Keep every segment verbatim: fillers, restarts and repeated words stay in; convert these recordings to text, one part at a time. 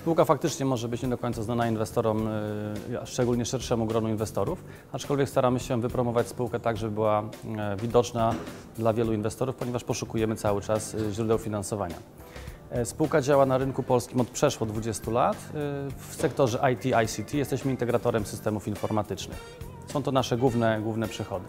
Spółka faktycznie może być nie do końca znana inwestorom, a szczególnie szerszemu gronu inwestorów, aczkolwiek staramy się wypromować spółkę tak, żeby była widoczna dla wielu inwestorów, ponieważ poszukujemy cały czas źródeł finansowania. Spółka działa na rynku polskim od przeszło dwudziestu lat. W sektorze I T I C T jesteśmy integratorem systemów informatycznych. Są to nasze główne, główne przychody.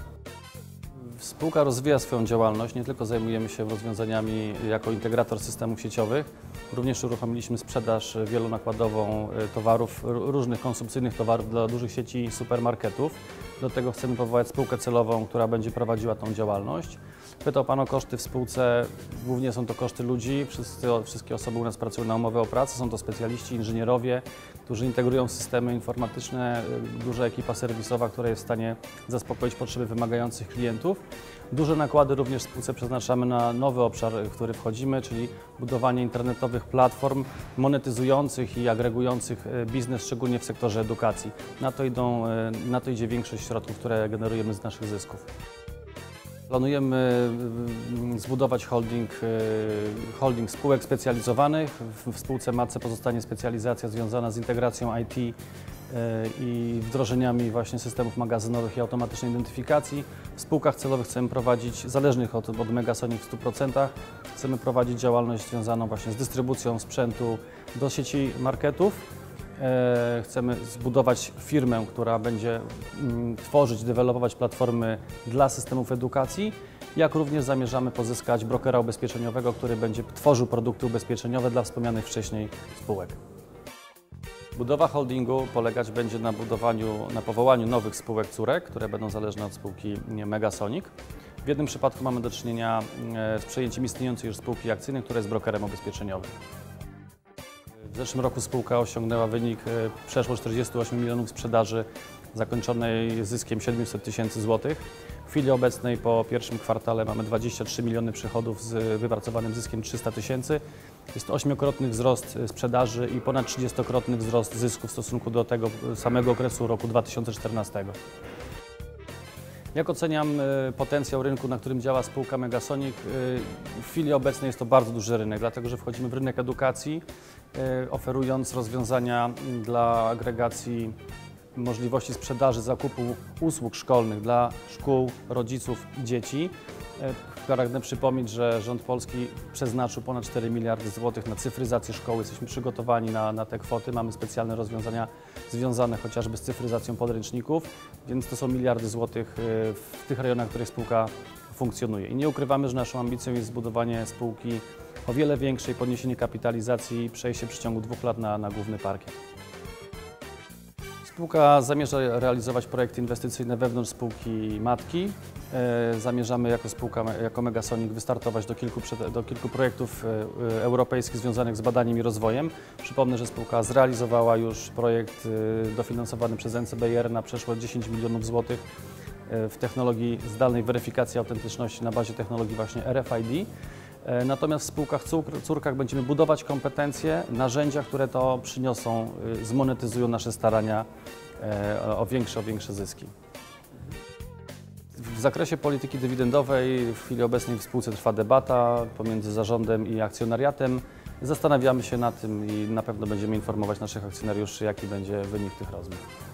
Spółka rozwija swoją działalność, nie tylko zajmujemy się rozwiązaniami jako integrator systemów sieciowych, również uruchomiliśmy sprzedaż wielonakładową towarów, różnych konsumpcyjnych towarów dla dużych sieci supermarketów. Do tego chcemy powołać spółkę celową, która będzie prowadziła tą działalność. Pytał Pan o koszty w spółce, głównie są to koszty ludzi, wszyscy, wszystkie osoby u nas pracują na umowę o pracę, są to specjaliści, inżynierowie, którzy integrują systemy informatyczne, duża ekipa serwisowa, która jest w stanie zaspokoić potrzeby wymagających klientów. Duże nakłady również w spółce przeznaczamy na nowy obszar, w który wchodzimy, czyli budowanie internetowych platform monetyzujących i agregujących biznes, szczególnie w sektorze edukacji. Na to, idą, na to idzie większość środków, które generujemy z naszych zysków. Planujemy zbudować holding, holding spółek specjalizowanych. W spółce matce pozostanie specjalizacja związana z integracją I T i wdrożeniami właśnie systemów magazynowych i automatycznej identyfikacji. W spółkach celowych chcemy prowadzić, zależnych od, od Megasonic w stu procentach, chcemy prowadzić działalność związaną właśnie z dystrybucją sprzętu do sieci marketów. Chcemy zbudować firmę, która będzie tworzyć, dewelopować platformy dla systemów edukacji, jak również zamierzamy pozyskać brokera ubezpieczeniowego, który będzie tworzył produkty ubezpieczeniowe dla wspomnianych wcześniej spółek. Budowa holdingu polegać będzie na budowaniu, na powołaniu nowych spółek córek, które będą zależne od spółki Megasonic. W jednym przypadku mamy do czynienia z przejęciem istniejącej już spółki akcyjnej, która jest brokerem ubezpieczeniowym. W zeszłym roku spółka osiągnęła wynik przeszło czterdziestu ośmiu milionów sprzedaży zakończonej zyskiem siedmiuset tysięcy złotych. W chwili obecnej po pierwszym kwartale mamy dwadzieścia trzy miliony przychodów z wypracowanym zyskiem trzysta tysięcy. Jest to ośmiokrotny wzrost sprzedaży i ponad trzydziestokrotny wzrost zysku w stosunku do tego samego okresu roku dwa tysiące czternastego. Jak oceniam potencjał rynku, na którym działa spółka Megasonic? W chwili obecnej jest to bardzo duży rynek, dlatego że wchodzimy w rynek edukacji, oferując rozwiązania dla agregacji możliwości sprzedaży, zakupu usług szkolnych dla szkół, rodziców i dzieci. Pragnę przypomnieć, że rząd polski przeznaczył ponad cztery miliardy złotych na cyfryzację szkoły. Jesteśmy przygotowani na, na te kwoty. Mamy specjalne rozwiązania związane chociażby z cyfryzacją podręczników, więc to są miliardy złotych w tych rejonach, w których spółka funkcjonuje. I nie ukrywamy, że naszą ambicją jest zbudowanie spółki o wiele większej, podniesienie kapitalizacji i przejście w ciągu dwóch lat na, na główny parkiet. Spółka zamierza realizować projekty inwestycyjne wewnątrz spółki matki. Zamierzamy jako spółka, jako Megasonic wystartować do kilku, do kilku projektów europejskich związanych z badaniem i rozwojem. Przypomnę, że spółka zrealizowała już projekt dofinansowany przez N C B I R na przeszło dziesięć milionów złotych w technologii zdalnej weryfikacji autentyczności na bazie technologii właśnie R F I D. Natomiast w spółkach córkach będziemy budować kompetencje, narzędzia, które to przyniosą, zmonetyzują nasze starania o większe, o większe zyski. W zakresie polityki dywidendowej w chwili obecnej w spółce trwa debata pomiędzy zarządem i akcjonariatem. Zastanawiamy się nad tym i na pewno będziemy informować naszych akcjonariuszy, jaki będzie wynik tych rozmów.